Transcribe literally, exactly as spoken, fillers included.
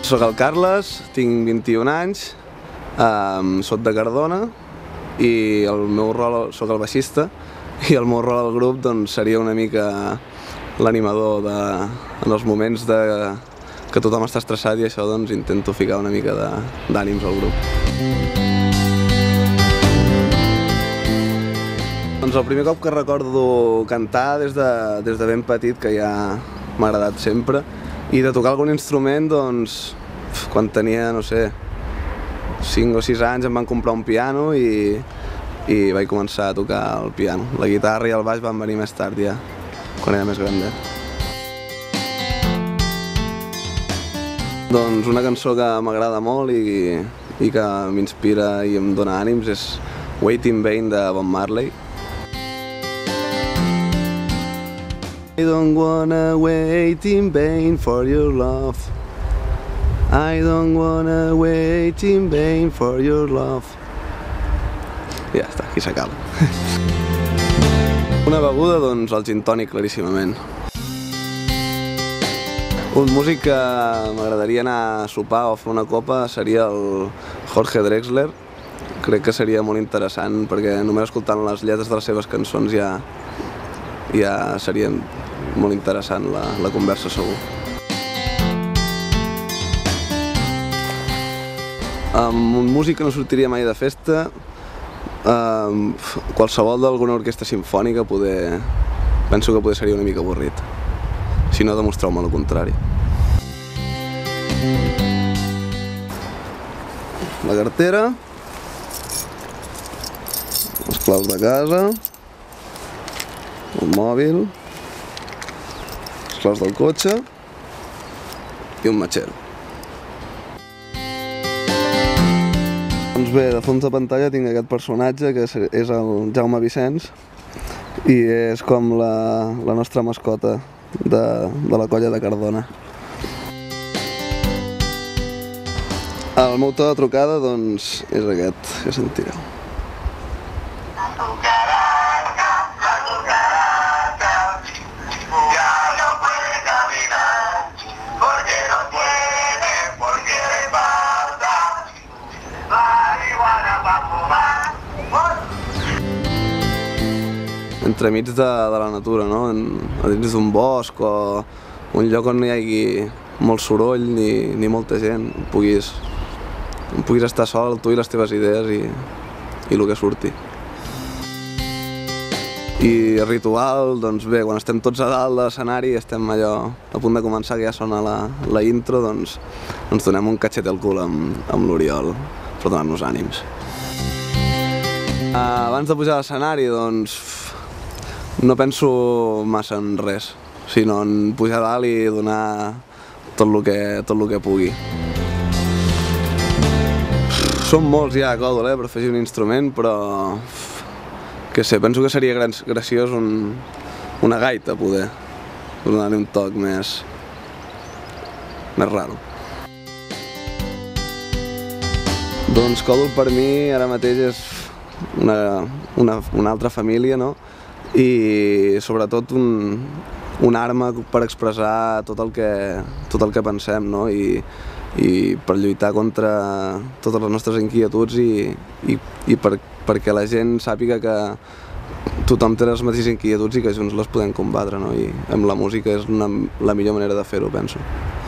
Soc el Carles, tinc vint-i-un anys, um, soc de Cardona i el meu rol, soc el baixista, i el meu rol al grup doncs, seria una mica l'animador de, en els moments de, que tothom està estressat i això doncs, intento ficar una mica d'ànims al grup. Doncs el primer cop que recordo cantar des de, des de ben petit, que ja m'ha agradat sempre, i de tocar algun instrument, doncs, quan tenia, no sé, cinc o sis anys em van comprar un piano i, i vaig començar a tocar el piano. La guitarra i el baix van venir més tard ja, quan era més grandet. Doncs una cançó que m'agrada molt i, i que m'inspira i em dóna ànims és Wait in Vain de Bob Marley. I don't wanna wait in vain for your love. I don't wanna wait in vain for your love. I ja està, aquí s'acaba. Una beguda, doncs, el gin tònic, claríssimament. Un músic que m'agradaria anar a sopar o fer una copa seria el Jorge Drexler. Crec que seria molt interessant perquè només escoltant les lletres de les seves cançons ja, ja seria molt interessant la, la conversa, segur. Amb un músic que no sortiria mai de festa, eh, qualsevol d'alguna orquestra simfònica poder, penso que poder seria una mica avorrit. Si no, demostreu-me el contrari. La cartera, les claus de casa, el mòbil, les claus del cotxe i un matxero. Doncs bé, de fons de pantalla tinc aquest personatge que és el Jaume Vicenç i és com la, la nostra mascota de, de la colla de Cardona. El meu to de trucada doncs és aquest que sentireu. Entremig de, de la natura, no? A dins d'un bosc o un lloc on no hi hagi molt soroll ni, ni molta gent, puguis, puguis estar sol, tu i les teves idees i, i el que surti. I el ritual, doncs bé, quan estem tots a dalt de l'escenari i estem allò a punt de començar, que ja sona la, la intro, doncs ens donem un catxet al cul amb, amb l'Oriol per donar-nos ànims. Abans de pujar a l'escenari, doncs, no penso massa en res, sinó en pujar a dalt i donar tot el que, tot el que pugui. Són molts ja a Còdol, eh, per afegir un instrument, però que sé, penso que seria graciós un, una gaita, poder, donar-li un toc més, més raro. Doncs Còdol per mi ara mateix és una, una, una altra família, no? I sobretot un, una arma per expressar tot el que, tot el que pensem, no? I, i per lluitar contra totes les nostres inquietuds i, i, i per, perquè la gent sàpiga que tothom té les mateixes inquietuds i que junts les podem combatre, no? I amb la música és una, la millor manera de fer-ho, penso.